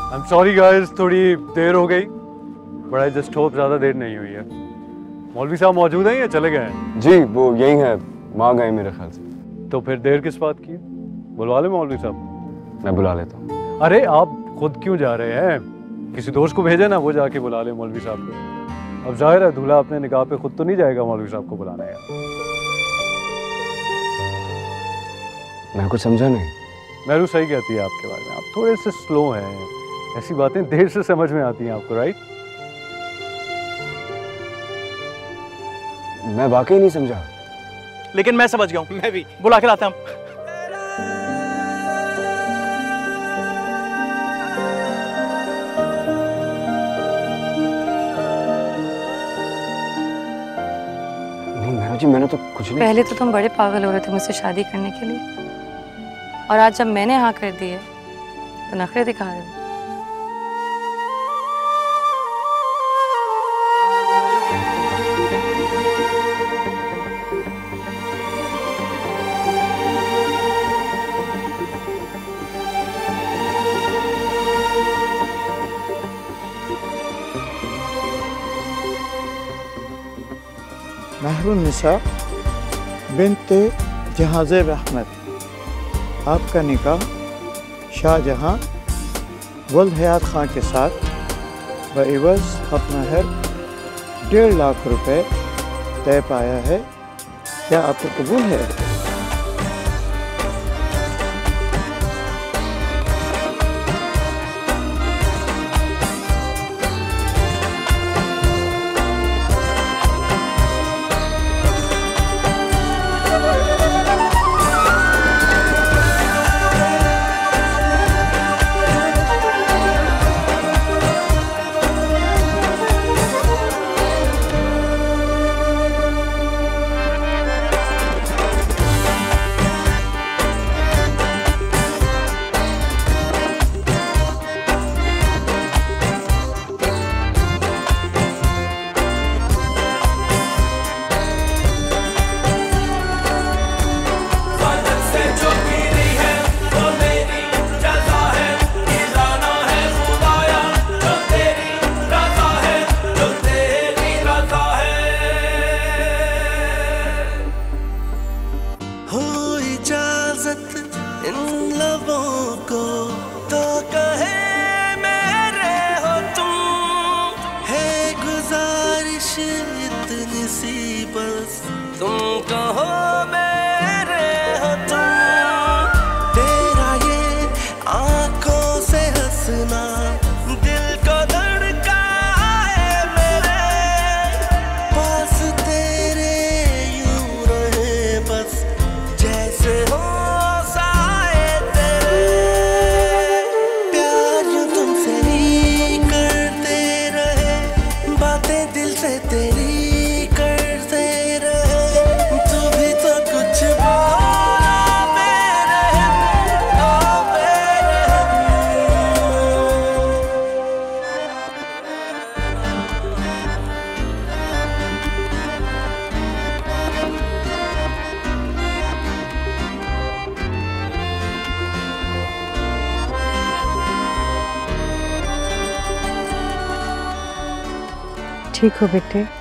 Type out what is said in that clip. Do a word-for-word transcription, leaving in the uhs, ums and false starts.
I am sorry guys, थोड़ी देर हो गई, बट आई जस्ट होप ज़्यादा देर नहीं हुई है। मौलवी साहब मौजूद हैं या चले गए हैं? जी वो यही है, वहाँ गए मेरे ख्याल से। तो फिर देर किस बात की? बुलवा ले मौलवी साहब। मैं बुला लेता हूँ। अरे आप खुद क्यों जा रहे हैं? किसी दोस्त को भेजे ना, वो जाके बुला ले मौलवी साहब को। अब जाहिर है दूल्हा अपने निकाह पे खुद तो नहीं जाएगा मौलवी साहब को बुलाने यार। मैं कुछ समझा नहीं। मेरू सही कहती है आपके बारे में, आप थोड़े से स्लो हैं, ऐसी बातें देर से समझ में आती हैं आपको, राइट? मैं वाकई नहीं समझा। लेकिन मैं समझ गया हूँ। मैं भी। बुला के लाते हैं हम। नहीं मेरा जी, मैंने तो कुछ नहीं। पहले तो तुम बड़े पागल हो रहे थे मुझसे शादी करने के लिए, और आज जब मैंने हाँ कर दी है तो नखरे दिखा रहे हो। महरुन्निसा बिन्ते जहाज़ेब अहमद, आपका निकाह शाहजहां वल्द हयात खां के साथ बइवज़ अपना है डेढ़ लाख रुपए तय पाया है। क्या आपको कबूल है? ठीक हो बेटे?